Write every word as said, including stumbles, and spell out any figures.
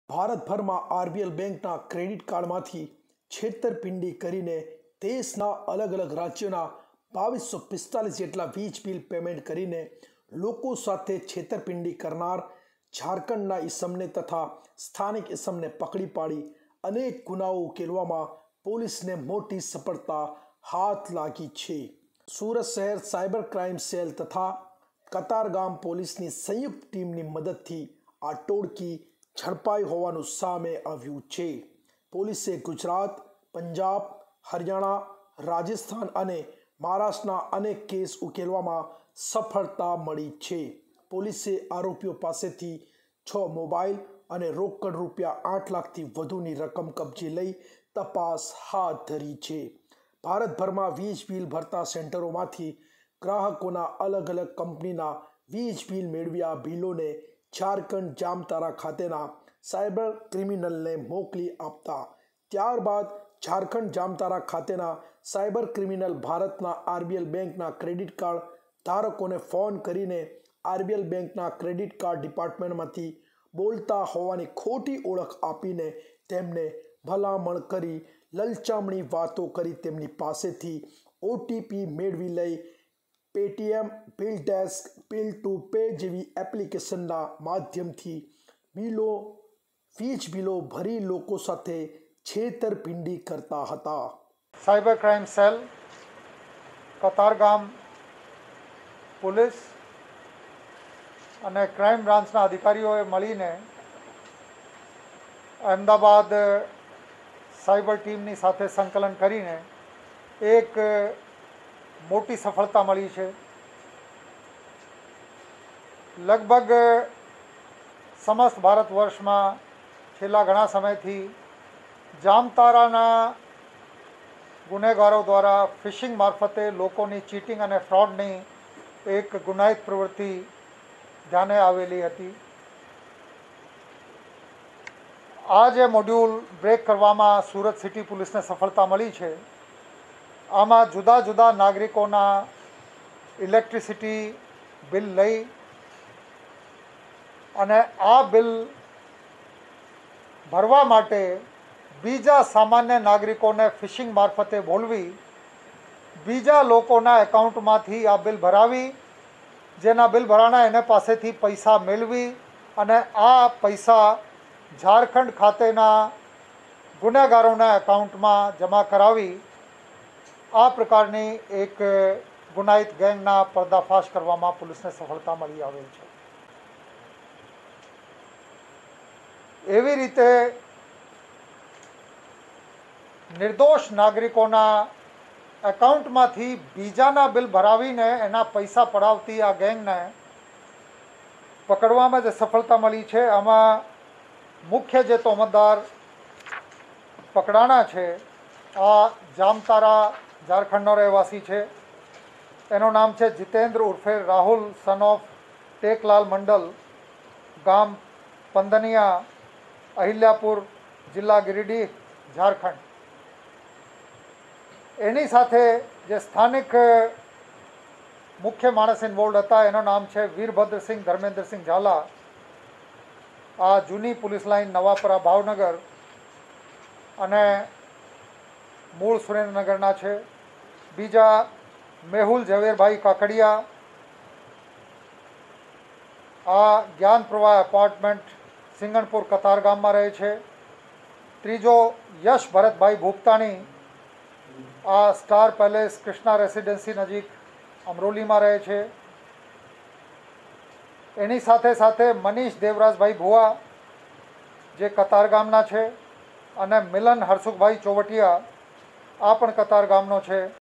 ભારતભર में आरबीएल બેંકના ક્રેડિટ કાર્ડમાંથી છેતરપિંડી કરીને દેશના અલગ અલગ રાજ્યોના બાવીસો પિસ્તાલીસ જેટલા વીજ બિલ પેમેન્ટ કરીને લોકો સાથે છેતરપિંડી કરનાર ઝારખંડના ઇસમને તથા સ્થાનિક ઇસમને પકડી પાડી અનેક ગુનાઓ ઉકેલવામાં પોલીસને મોટી સફળતા હાથ લાગી છે। સુરત શહેર સાયબર ક્રાઇમ સેલ તથા કતારગામ પોલીસની સંયુક્ત ટીમની મદદથી આ ટોળકી ઝડપાઈ હોવાનું સામે આવ્યું છે। પોલીસે ગુજરાત, પંજાબ, હરિયાણા, રાજસ્થાન અને મહારાષ્ટ્રના અનેક કેસ ઉકેલવામાં સફળતા મળી છે। પોલીસે આરોપીઓ પાસેથી છ મોબાઈલ અને રોકડ રૂપિયા આઠ લાખથી વધુની રકમ કબજે લઈ તપાસ હાથ ધરી છે। ભારતભરમાં વીજ બિલ ભરતા સેન્ટરોમાંથી ગ્રાહકોના અલગ અલગ કંપનીના વીજ બિલ મેળવ્યા બિલોને ઝારખંડ જામતારા ખાતેના સાયબર ક્રિમિનલને મોકલી આપતા ત્યારબાદ ઝારખંડ જામતારા ખાતેના સાયબર ક્રિમિનલ ભારતના આરબીએલ બેંકના ક્રેડિટ કાર્ડ ધારકોને ફોન કરીને આરબીએલ બેંકના ક્રેડિટ કાર્ડ ડિપાર્ટમેન્ટમાંથી બોલતા હોવાની ખોટી ઓળખ આપીને તેમને ભલામણ કરી લલચામણી વાતો કરી તેમની પાસેથી ઓટીપી મેળવી લઈ Paytm, bill desk, bill to pay જેવી એપ્લિકેશનના માધ્યમથી બિલો વીજ બિલો ભરી લોકો સાથે છેતરપિંડી કરતા હતા। Cyber crime cell, Katargam police અને ક્રાઇમ બ્રાન્ચના અધિકારીઓએ મળીને અમદાવાદ સાયબર ટીમની સાથે સંકલન કરીને એક મોટી સફળતા મળી છે। લગભગ સમસ્ત ભારત વર્ષમાં છેલ્લા ઘણા સમયથી જામતારાના ગુનેગારો દ્વારા ફિશિંગ મારફતે લોકોની ચીટિંગ અને ફ્રોડની એક ગુનાહિત પ્રવૃત્તિ ધ્યાને આવેલી હતી। આ જે મોડ્યુલ બ્રેક કરવામાં સુરત સિટી પોલીસને સફળતા મળી છે, આમાં જુદા જુદા નાગરિકોના ઇલેક્ટ્રિસિટી બિલ લઈ અને આ બિલ ભરવા માટે બીજા સામાન્ય નાગરિકોને ફિશિંગ મારફતે બોલવી બીજા લોકોના એકાઉન્ટમાંથી આ બિલ ભરાવી જેના બિલ ભરાણા એને પાસેથી પૈસા મેળવી અને આ પૈસા ઝારખંડ ખાતેના ગુનેગારોના એકાઉન્ટમાં જમા કરાવી આ પ્રકારની એક ગુનાહિત ગેંગના પર્દાફાશ કરવામાં પોલીસને સફળતા મળી આવેલ છે। એવી રીતે નિર્દોષ નાગરિકોના એકાઉન્ટમાંથી બીજાના બિલ ભરાવીને એના પૈસા પડાવતી આ ગેંગને પકડવામાં જે સફળતા મળી છે, આમાં મુખ્ય જે તોમતદાર પકડાણા છે આ જામતારા ઝારખંડનો રહેવાસી છે। એનું નામ છે જીતેન્દ્ર ઉર્ફે રાહુલ સન ઓફ ટેકલાલ મંડલ, ગામ પંદનિયા, અહિલ્યાપુર, જિલ્લા ગિરિડીહ, ઝારખંડ। એની સાથે જે સ્થાનિક મુખ્ય માણસ ઇન્વોલ્વ હતા એનું નામ છે વીરભદ્રસિંહ ધર્મેન્દ્રસિંહ ઝાલા, આ જૂની પોલીસ લાઇન નવાપરા ભાવનગર અને મૂળ સુરેન્દ્રનગરના છે। બીજા મેહુલ ઝવેરભાઈ કાકડિયા, આ જ્ઞાન પ્રવાહ એપાર્ટમેન્ટ સિંગણપુર કતારગામમાં રહે છે। ત્રીજો યશ ભરતભાઈ ભૂપતાણી, આ સ્ટાર પેલેસ કૃષ્ણા રેસિડેન્સી નજીક અમરોલીમાં રહે છે। એની સાથે સાથે મનીષ દેવરાજભાઈ ભુવા જે કતારગામના છે અને મિલન હરસુખભાઈ ચોવટિયા આ પણ કતારગામનો છે।